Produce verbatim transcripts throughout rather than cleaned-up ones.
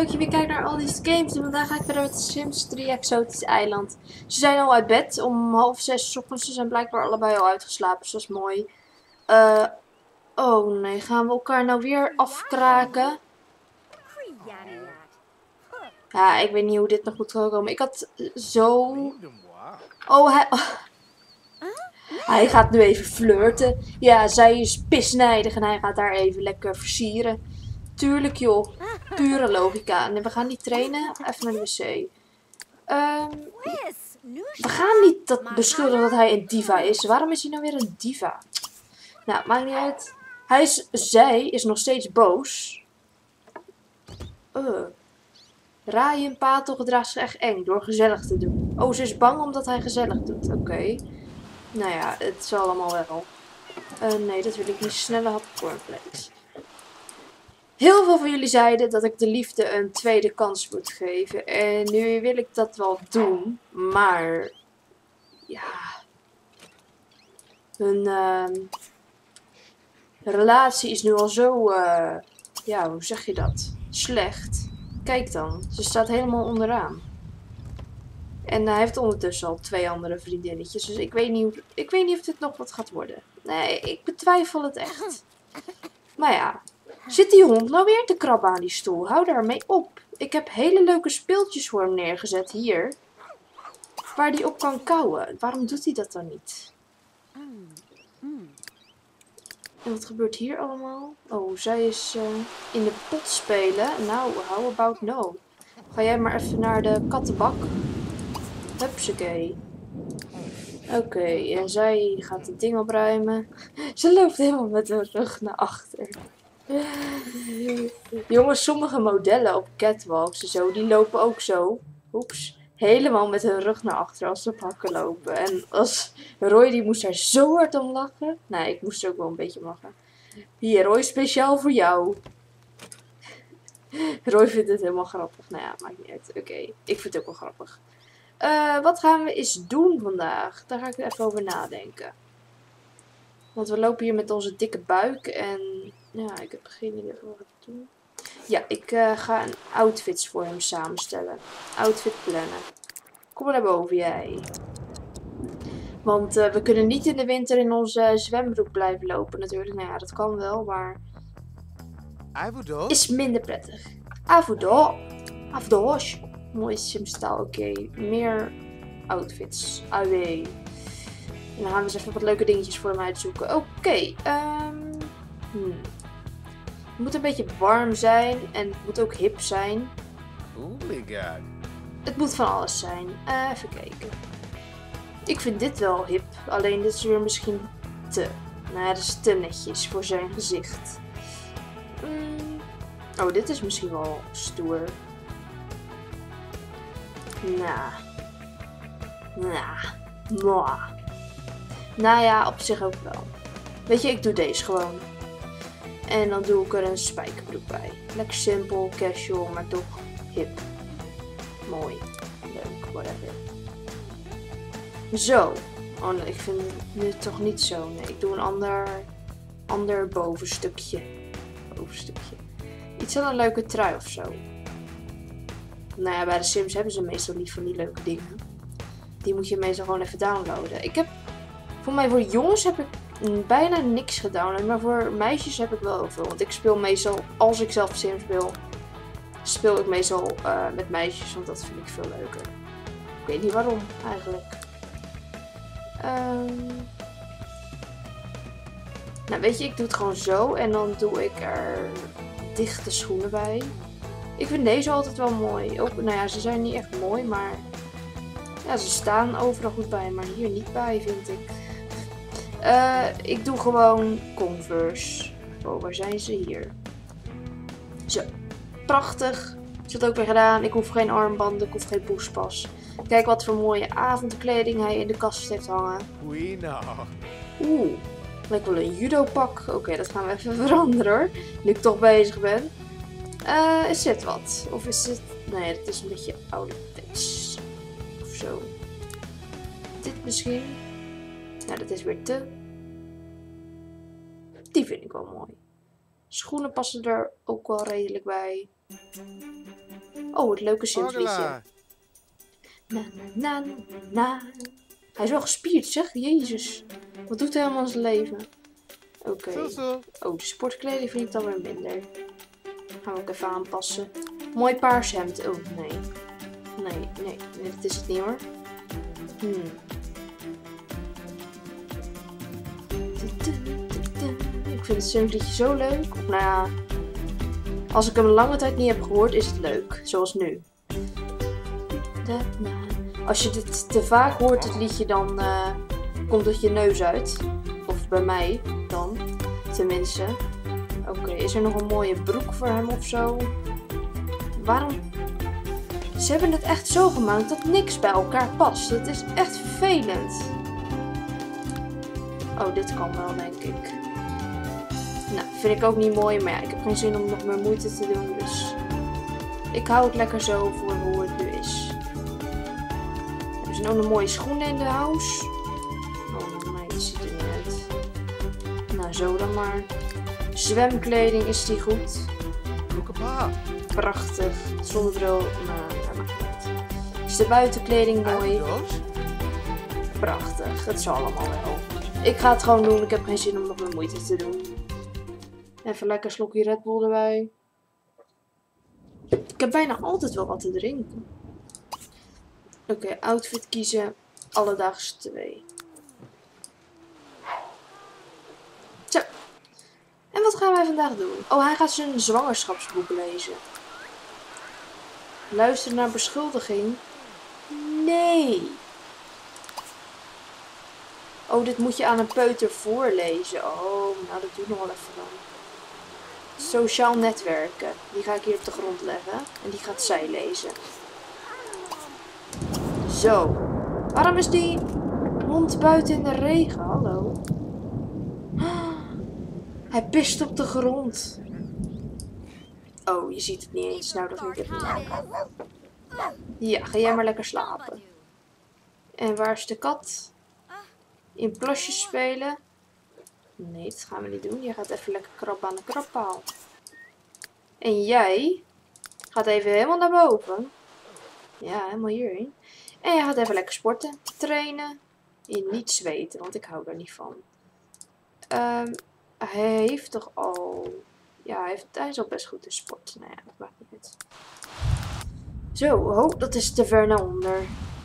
leuk je weer kijkt naar al deze games. En vandaag ga ik verder met Sims drie Exotisch Eiland. Ze zijn al uit bed om half zes 's ochtends. Ze zijn blijkbaar allebei al uitgeslapen, dus dat is mooi. Uh, oh nee, gaan we elkaar nou weer afkraken? Ja, ik weet niet hoe dit nog goed gaat komen. Ik had zo... Oh, hij... Oh. Hij gaat nu even flirten. Ja, zij is pisnijdig en hij gaat daar even lekker versieren. Tuurlijk joh, pure logica. En we gaan niet trainen, even naar de wc. Um, we gaan niet dat beschuldigen dat hij een diva is. Waarom is hij nou weer een diva? Nou, maakt niet uit. Hij is, zij is nog steeds boos. Uh. Ryan Patel gedraagt zich echt eng door gezellig te doen. Oh, ze is bang omdat hij gezellig doet. Oké. Okay. Nou ja, het zal allemaal wel. Uh, nee, dat wil ik niet. Snelle hap cornflakes. Heel veel van jullie zeiden dat ik de liefde een tweede kans moet geven. En nu wil ik dat wel doen. Maar... Ja... Hun uh, relatie is nu al zo... Uh, ja, hoe zeg je dat? Slecht. Kijk dan. Ze staat helemaal onderaan. En hij heeft ondertussen al twee andere vriendinnetjes. Dus ik weet niet, hoe, ik weet niet of dit nog wat gaat worden. Nee, ik betwijfel het echt. Maar ja... Zit die hond nou weer te krabben aan die stoel? Hou daarmee op. Ik heb hele leuke speeltjes voor hem neergezet hier. Waar hij op kan kauwen. Waarom doet hij dat dan niet? En wat gebeurt hier allemaal? Oh, zij is uh, in de pot spelen. Nou, how about no? Ga jij maar even naar de kattenbak. Hupsakee. Oké, okay, en zij gaat het ding opruimen. Ze loopt helemaal met haar rug naar achter. Jongens, sommige modellen op catwalks en zo, die lopen ook zo. Oeps. Helemaal met hun rug naar achter als ze op hakken lopen. En als Roy, die moest daar zo hard om lachen. Nee, ik moest er ook wel een beetje om lachen. Hier, Roy, speciaal voor jou. Roy vindt het helemaal grappig. Nou ja, maakt niet uit. Oké, okay. Ik vind het ook wel grappig. Uh, wat gaan we eens doen vandaag? Daar ga ik even over nadenken. Want we lopen hier met onze dikke buik en... Ja, ik heb geen idee wat we doen. Ja, ik uh, ga een outfits voor hem samenstellen. Outfit plannen. Kom maar naar boven, jij. Want uh, we kunnen niet in de winter in onze zwembroek blijven lopen natuurlijk. Nou ja, dat kan wel, maar... Avodo? Is minder prettig. Avodo. Avodosh. Mooi simstaal, oké. Okay. Meer outfits. Away. En dan gaan we eens even wat leuke dingetjes voor hem uitzoeken. Oké. Okay, um, hmm. Het moet een beetje warm zijn. En het moet ook hip zijn. Oh my god. Het moet van alles zijn. Uh, even kijken. Ik vind dit wel hip. Alleen dit is weer misschien te... Nou ja, dat is te netjes voor zijn gezicht. Mm. Oh, dit is misschien wel stoer. Nou. Nou. Nou. Nou ja, op zich ook wel. Weet je, ik doe deze gewoon. En dan doe ik er een spijkerbroek bij. Lekker simpel, casual, maar toch hip. Mooi. Leuk, whatever. Zo. Oh nee, ik vind het nu toch niet zo. Nee, ik doe een ander, ander bovenstukje. Bovenstukje. Iets aan een leuke trui of zo. Nou ja, bij de Sims hebben ze meestal niet van die leuke dingen. Die moet je meestal gewoon even downloaden. Ik heb, voor mij voor jongens heb ik bijna niks gedownload. Maar voor meisjes heb ik wel heel veel. Want ik speel meestal, als ik zelf Sims speel, speel ik meestal uh, met meisjes. Want dat vind ik veel leuker. Ik weet niet waarom eigenlijk. Um... Nou weet je, ik doe het gewoon zo. En dan doe ik er dichte schoenen bij. Ik vind deze altijd wel mooi. Ook, nou ja, ze zijn niet echt mooi, maar... Ja, ze staan overal goed bij, maar hier niet bij, vind ik. Uh, ik doe gewoon Converse. Oh, waar zijn ze hier? Zo. Prachtig. Is dat ook weer gedaan. Ik hoef geen armbanden, ik hoef geen poespas. Kijk wat voor mooie avondkleding hij in de kast heeft hangen. Oeh. Lijkt wel een judopak. Oké, okay, dat gaan we even veranderen hoor. Nu ik toch bezig ben. Uh, is dit wat? Of is het... Nee, dat is een beetje ouderwets. Of zo. Dit misschien. Nou, dat is weer te. Die vind ik wel mooi. Schoenen passen er ook wel redelijk bij. Oh, het leuke Sims-liedje. Na, na, na, na. Hij is wel gespierd, zeg. Jezus. Wat doet hij allemaal in zijn leven? Oké. Okay. Oh, de sportkleding vind ik dan weer minder. Gaan we ook even aanpassen. Mooi paars hemd. Oh, nee. Nee, nee. Nee, dat is het niet hoor. Hmm. Ik vind het Sims-liedje zo leuk. Of nou ja... Als ik hem een lange tijd niet heb gehoord, is het leuk. Zoals nu. Als je dit te vaak hoort, het liedje, dan uh, komt het je neus uit. Of bij mij dan. Tenminste. Oké, okay, is er nog een mooie broek voor hem of zo? Waarom? Ze hebben het echt zo gemaakt dat niks bij elkaar past. Het is echt vervelend. Oh, dit kan wel, denk ik. Nou, vind ik ook niet mooi, maar ja, ik heb geen zin om nog meer moeite te doen, dus... Ik hou het lekker zo voor hoe het nu is. Er zijn ook nog mooie schoenen in de house. Oh nee, dat ziet er niet uit. Nou, zo dan maar. Zwemkleding, is die goed? Prachtig. Zonnebril, nou, dat maakt niet uit. Is de buitenkleding mooi? Prachtig, het zal allemaal wel. Ik ga het gewoon doen, ik heb geen zin om nog meer moeite te doen. Even lekker slokje Red Bull erbij. Ik heb bijna altijd wel wat te drinken. Oké, okay, outfit kiezen. Alledaags twee. Zo. En wat gaan wij vandaag doen? Oh, hij gaat zijn zwangerschapsboek lezen. Luister naar beschuldiging. Nee. Oh, dit moet je aan een peuter voorlezen. Oh, nou dat doe ik nog wel even dan. Sociaal netwerken. Die ga ik hier op de grond leggen. En die gaat zij lezen. Zo. Waarom is die hond buiten in de regen? Hallo. Hij pist op de grond. Oh, je ziet het niet eens. Nou, dat vind ik het niet. Ja, ga jij maar lekker slapen. En waar is de kat? In plasjes spelen? Nee, dat gaan we niet doen. Jij gaat even lekker krabben aan de krabpaal. En jij gaat even helemaal naar boven. Ja, helemaal hierheen. En jij gaat even lekker sporten, trainen. En niet zweten, want ik hou daar niet van. Um, hij heeft toch al... Ja, hij, heeft, hij is al best goed in sport. Nou ja, dat maakt niet uit. Zo, oh, dat is te ver naar onder.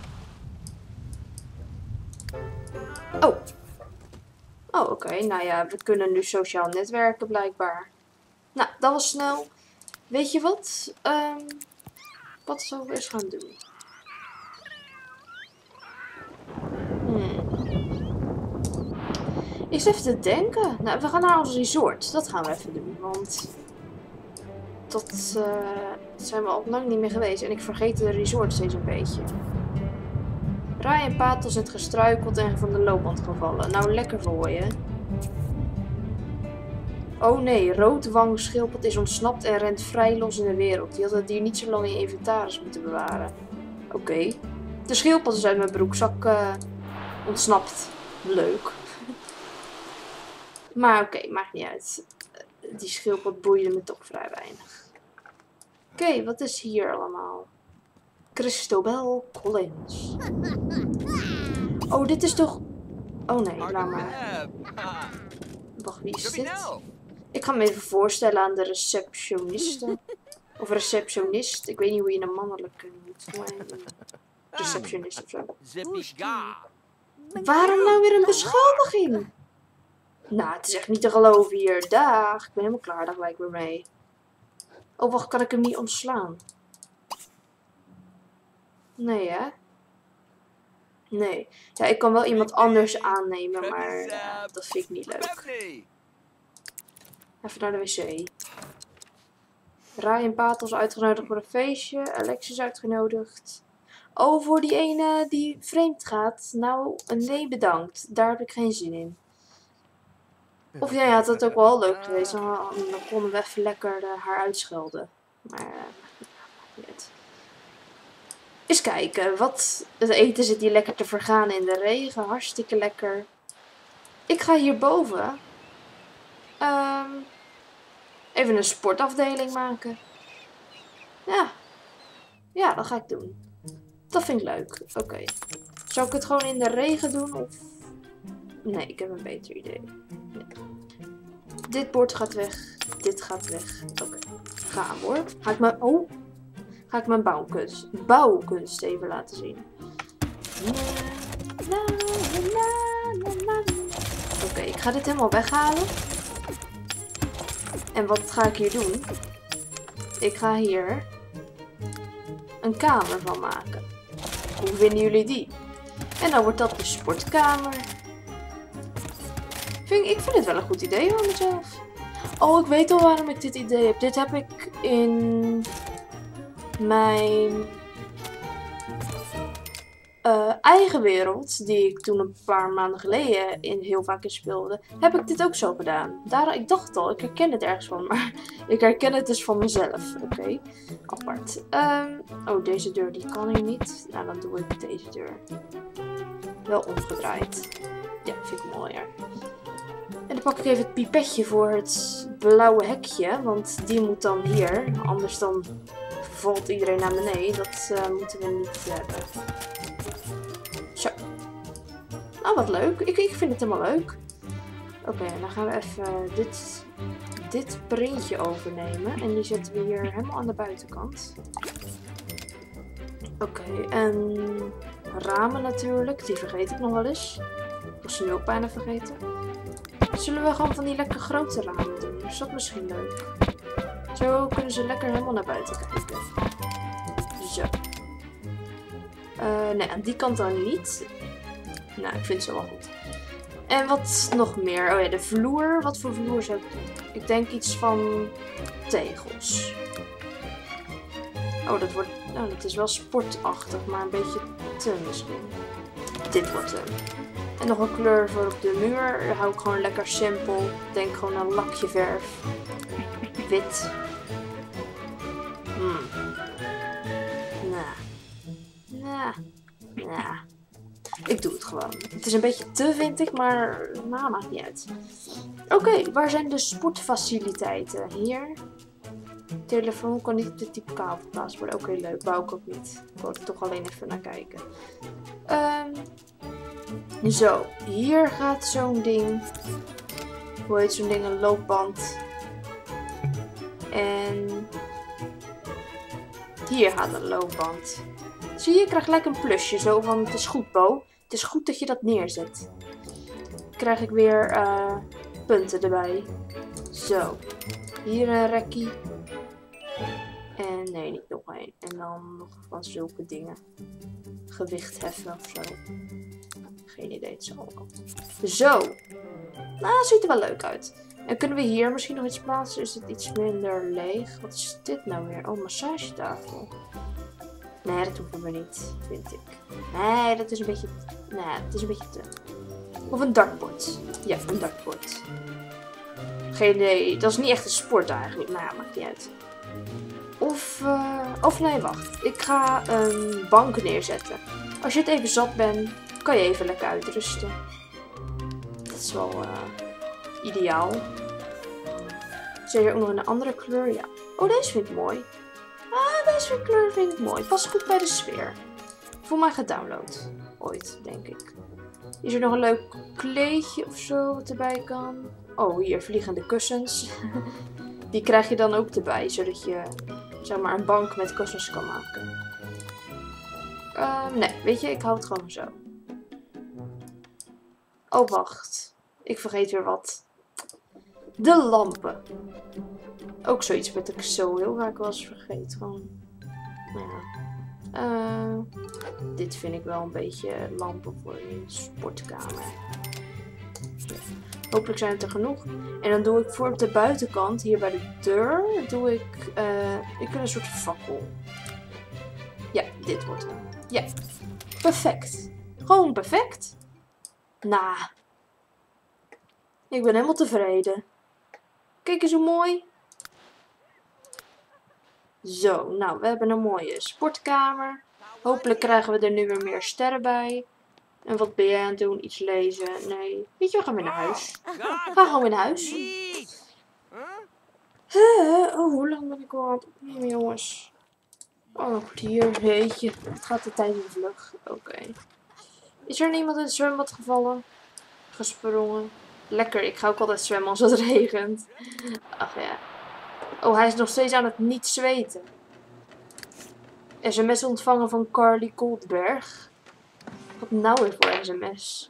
Oh. Oh, oké. Okay. Nou ja, we kunnen nu sociaal netwerken blijkbaar. Nou, dat was snel. Weet je wat? Um, wat zullen we eens gaan doen? Hmm. Ik zit even te denken. Nou, we gaan naar ons resort. Dat gaan we even doen. Want dat, uh, dat zijn we al lang niet meer geweest. En ik vergeet de resort steeds een beetje. Ryan Patos is gestruikeld en van de loopband gevallen. Nou, lekker voor je. Oh nee, roodwang schildpad is ontsnapt en rent vrij los in de wereld. Die had het dier niet zo lang in inventaris moeten bewaren. Oké. Okay. De schildpad is uit mijn broekzak uh, ontsnapt. Leuk. Maar oké, okay, maakt niet uit. Die schildpad boeide me toch vrij weinig. Oké, okay, wat is hier allemaal? Christobel Collins. Oh, dit is toch... Oh nee, laat maar. Wacht, wie is dit? Ik ga me even voorstellen aan de receptioniste. Of receptionist. Ik weet niet hoe je een mannelijke noemt. Receptionist of zo. Waarom nou weer een beschuldiging? Nou, het is echt niet te geloven hier. Dag, ik ben helemaal klaar. Daar gelijk weer mee. Oh, wacht, kan ik hem niet ontslaan? Nee, hè? Nee. Ja, ik kan wel iemand anders aannemen, maar uh, dat vind ik niet leuk. Even naar de wc. Ryan Patos uitgenodigd voor een feestje. Alexis uitgenodigd. Oh, voor die ene die vreemd gaat. Nou, nee bedankt. Daar heb ik geen zin in. Of jij had het ook wel leuk geweest. Dan, dan konden we even lekker uh, haar uitschelden. Maar, uh, niet. Eens kijken. Wat, het eten zit hier lekker te vergaan in de regen. Hartstikke lekker. Ik ga hierboven um, even een sportafdeling maken. Ja. Ja, dat ga ik doen. Dat vind ik leuk. Oké. Okay. Zal ik het gewoon in de regen doen? Of... Nee, ik heb een beter idee. Nee. Dit bord gaat weg. Dit gaat weg. Oké. Okay. Ga hoor. Ga ik mijn... Oh. Ga ik mijn bouwkunst, bouwkunst even laten zien. Oké, okay, ik ga dit helemaal weghalen. En wat ga ik hier doen? Ik ga hier een kamer van maken. Hoe vinden jullie die? En dan wordt dat de sportkamer. Vind, ik vind het wel een goed idee van mezelf. Oh, ik weet al waarom ik dit idee heb. Dit heb ik in mijn uh, eigen wereld, die ik toen een paar maanden geleden in, heel vaak in speelde, heb ik dit ook zo gedaan. Daar, ik dacht al, ik herken het ergens van, maar ik herken het dus van mezelf. Oké, okay. Apart. Um, oh, deze deur die kan hier niet. Nou, dan doe ik deze deur. Wel omgedraaid. Ja, vind ik mooier. En dan pak ik even het pipetje voor het blauwe hekje, want die moet dan hier. Anders dan valt iedereen naar beneden. Dat uh, moeten we niet hebben. Zo. Nou, wat leuk. Ik, ik vind het helemaal leuk. Oké, okay, dan gaan we even dit, dit printje overnemen. En die zetten we hier helemaal aan de buitenkant. Oké, okay, en ramen natuurlijk. Die vergeet ik nog wel eens. Ik was nu ook bijna vergeten. Zullen we gewoon van die lekker grote ramen doen? Is dat misschien leuk? Zo kunnen ze lekker helemaal naar buiten kijken. Zo. Uh, nee, aan die kant dan niet. Nou, ik vind ze wel goed. En wat nog meer? Oh ja, de vloer. Wat voor vloer zou ik doen? Ik denk iets van tegels. Oh, dat wordt... Nou, dat is wel sportachtig, maar een beetje te misschien. Dit wordt hem. En nog een kleur voor op de muur. Daar hou ik gewoon lekker simpel. Denk gewoon aan lakje verf. Wit. Hmm. Nou. Nou. Nou. Ik doe het gewoon. Het is een beetje te, vind ik, maar nou, maakt niet uit. Oké, okay, waar zijn de sportfaciliteiten? Hier. Telefoon kan niet op de type kabel geplaatst worden. Oké, okay, leuk. Wou ik ook niet. Ik wil er toch alleen even naar kijken. Um, zo, hier gaat zo'n ding. Hoe heet zo'n ding? Een loopband. En hier gaat een loopband. Zie je, je krijgt gelijk een plusje. Zo van, het is goed, Bo. Het is goed dat je dat neerzet. Dan krijg ik weer uh, punten erbij. Zo. Hier een rekkie. En nee, niet nog één. En dan nog van zulke dingen. Gewicht heffen of zo. Geen idee, het zal ook. Zo. Nou, ziet er wel leuk uit. En kunnen we hier misschien nog iets plaatsen? Is het iets minder leeg? Wat is dit nou weer? Oh, massagetafel. Nee, dat hoeven we niet, vind ik. Nee, dat is een beetje... Nee, dat is een beetje te... Of een dartbord. Ja, een dartbord. Geen idee. Dat is niet echt een sport eigenlijk. Nou, maakt niet uit. Of... Uh, of nee, wacht. Ik ga een bank neerzetten. Als je het even zat bent, kan je even lekker uitrusten. Dat is wel uh, ideaal. Zit er ook nog een andere kleur? Ja. Oh, deze vind ik mooi. Ah, deze kleur vind ik mooi. Past goed bij de sfeer. Voor mij gedownload. Ooit, denk ik. Is er nog een leuk kleedje of zo wat erbij kan? Oh, hier vliegende kussens. Die krijg je dan ook erbij, zodat je zeg maar een bank met kussens kan maken. Uh, nee, weet je, ik hou het gewoon zo. Oh, wacht. Ik vergeet weer wat. De lampen. Ook zoiets wat ik zo heel vaak wel eens vergeet. Gewoon, ja. Uh, dit vind ik wel een beetje lampen voor een sportkamer. Hopelijk zijn het er genoeg. En dan doe ik voor op de buitenkant, hier bij de deur, doe ik, uh, ik wil een soort fakkel. Ja, dit wordt hem. Ja, perfect. Gewoon perfect. Nou, ik ben helemaal tevreden. Kijk eens hoe mooi. Zo, nou, we hebben een mooie sportkamer. Hopelijk krijgen we er nu weer meer sterren bij. En wat ben jij aan het doen? Iets lezen? Nee. Weet je, we gaan weer naar huis. Ga gewoon weer naar huis. Uh, oh, hoe lang ben ik al aan het opnemen, jongens? Oh, een kwartier. Jeetje. Het gaat de tijd in vlug. Oké. Okay. Is er niemand in het zwembad gevallen? Gesprongen. Lekker. Ik ga ook altijd zwemmen als het regent. Ach ja. Oh, hij is nog steeds aan het niet zweten. S M S ontvangen van Carly Goldberg. Wat nou weer voor S M S?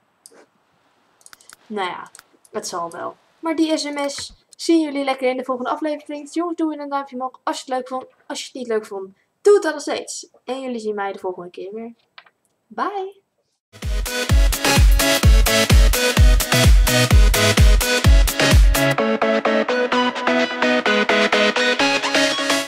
Nou ja, het zal wel. Maar die S M S zien jullie lekker in de volgende aflevering. Jongens, doe een duimpje omhoog als je het leuk vond. Als je het niet leuk vond, doe het dan nog steeds. En jullie zien mij de volgende keer weer. Bye!